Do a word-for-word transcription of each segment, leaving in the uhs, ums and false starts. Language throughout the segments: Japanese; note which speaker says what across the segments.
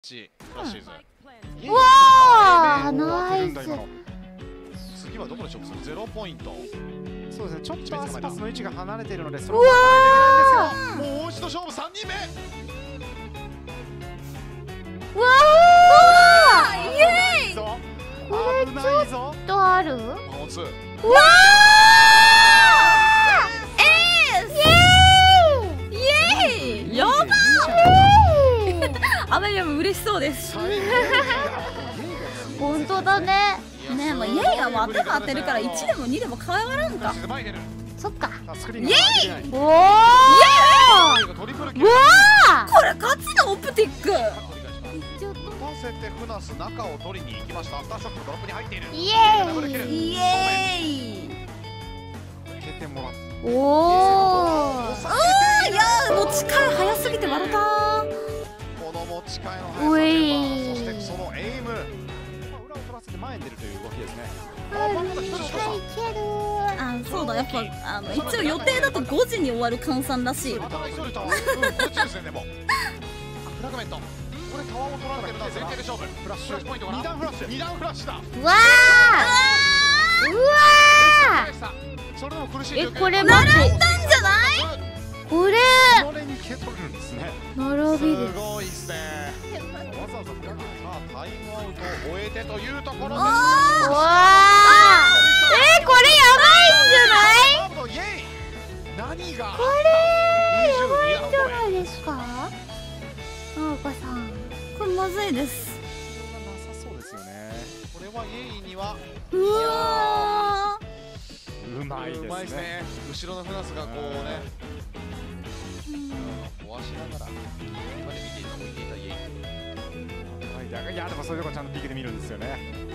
Speaker 1: ちらしいぜ。
Speaker 2: うわー、ナイス。
Speaker 1: 次はどこで勝負する？ゼロポイント。
Speaker 3: そうですね、ちょっとアスパスの位置が離れているので、そ
Speaker 2: うわ
Speaker 1: もう一度勝負さんにんめ。
Speaker 2: うわー、イエーイ。これちょっとある？うわ
Speaker 1: 持つ。
Speaker 2: ー、
Speaker 4: エース。イエーイ。やばー。アメリアも嬉しそうです。
Speaker 2: 本当だね。
Speaker 4: ねえ、もうイエイがもう頭当てるからいちでもにでも変わらんか。
Speaker 2: そっか。
Speaker 3: イ
Speaker 4: エーイ。
Speaker 2: おお。うわ
Speaker 4: ー。これガチのオプティック。
Speaker 2: ちょっと
Speaker 1: 飛ばせてフナス中を取りに行きました。アフターショックドロップに入っている。
Speaker 2: イエーイ。
Speaker 4: イエーイ。
Speaker 3: 蹴ってもらって。
Speaker 2: おお。
Speaker 4: ああ、いやー、持ち替え早すぎて笑ったー。
Speaker 1: この持ち替えの
Speaker 2: お
Speaker 1: 速
Speaker 2: い。
Speaker 1: さ、そしてそのエイム。
Speaker 3: 裏を取らせて前に出るという動きですね。
Speaker 4: あ、そうだ、やっぱあの一応予定だとごじに終わる換算らしい。
Speaker 1: また一人タワー。うん、こっちですねでも。フラグメント。これタワーを取られてるな。前提で勝負。フラッシュポイントかな。二段フラッシュ。二段フラッシュだ。
Speaker 2: うわー。うわ
Speaker 1: ー。それでも苦しい。
Speaker 2: え、これ待って。
Speaker 4: たんじゃない？
Speaker 2: これ。
Speaker 3: これに蹴取るんですね。
Speaker 2: 並びです。
Speaker 1: すごいですね。わざわざフラグ。さあタイムアウトを終えてというところで。
Speaker 2: うわー。え、これやばいんじゃない？
Speaker 1: 何が？
Speaker 2: これやばいんじゃないですか？なおかさん。
Speaker 4: これまずいです。
Speaker 3: なさそうですよね。
Speaker 1: これはイエイには
Speaker 4: うわ
Speaker 3: うまいですね。
Speaker 1: うまいですね。後ろのフナスがこうね、壊しながら今まで見ていた置いていたイエイ。
Speaker 3: いやでもそういうとこちゃんとピークで見るんですよね。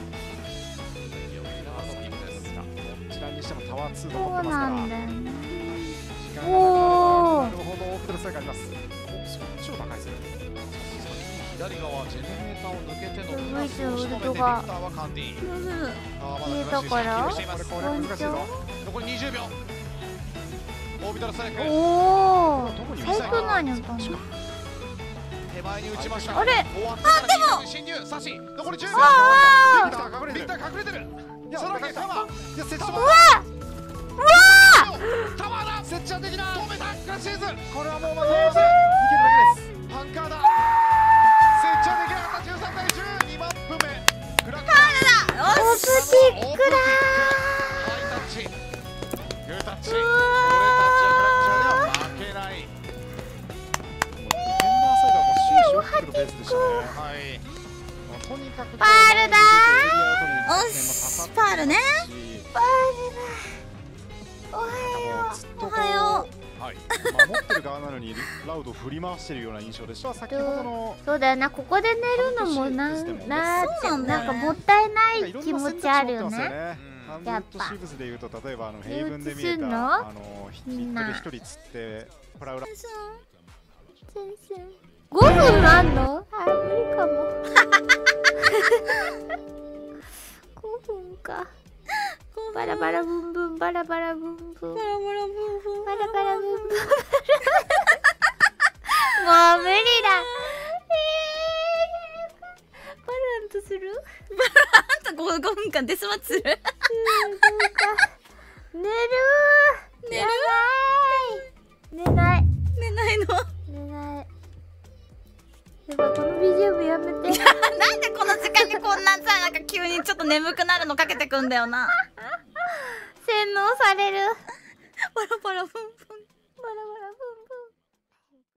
Speaker 3: どちらにしてもタワーツーと思ってますから。
Speaker 2: そうなんだよね。
Speaker 3: おお。なるほど、大きな差があります。そっちを高いする。
Speaker 1: 左側ジェネレーターを抜けての
Speaker 2: すごいですよ、ウルトが。
Speaker 1: ビクターはカンティ。
Speaker 2: 見えたから。
Speaker 3: これこれ難しいぞ。
Speaker 1: 残りにじゅうびょう。オービタルストライク。
Speaker 2: おお。最高なんやったんだ。
Speaker 1: 手前に打ちました。
Speaker 2: あれ？
Speaker 1: あ、でも侵入。サシ残りじゅうびょう。
Speaker 2: あ
Speaker 1: あ。ビクター隠れてる。その結果は。いや設置
Speaker 2: うわ。うわ。
Speaker 1: タワーだ。設置はできない。止めた。クラッシューズ。これはもうまずい。いけるだけです。パンカーだ。設置はできなかった。じゅうさんたいじゅう。にマップ目。クラッカーだ。
Speaker 2: オプティックだ。
Speaker 1: ハイタッチ。グータッチ。これタッチはクラッチャーでは負けない。
Speaker 3: ディフェンダーサイドはもう終始追ってくるペースでしたね。
Speaker 1: はい。
Speaker 3: とにかく
Speaker 2: パールだ
Speaker 4: ー。おし、パールね。
Speaker 2: パールだ。おはよ
Speaker 4: う。おはよ
Speaker 3: う。はい。守ってる側なのにラウドを振り回しているような印象でした。先ほどの。
Speaker 2: そうだよな、ここで寝るのもな、なーって、なんかもったいない気持ちあるよね。
Speaker 3: やっぱ。シーブスでいうと、例えばあのヘイブンで見えたあのヒットで一人釣ってプラウラ。
Speaker 2: ごふんあんの？あ、無理かも。ごふんか。バラバラブンブンバラバラブンブンバラバラブンブンバラバラブンブン。もう無理だ。バランとする？
Speaker 4: あんたごふんかんデスマッチする？
Speaker 2: 寝る。
Speaker 4: 寝る？
Speaker 2: 寝ない。
Speaker 4: 寝ないの？
Speaker 2: 寝ない。やばい、この ビージーエム やめて。
Speaker 4: なんでこの時間にこんなさ、なんか急にちょっと眠くなるのかけてくんだよな。
Speaker 2: 洗脳される。
Speaker 4: パラパラフンフン。
Speaker 2: バラバラ。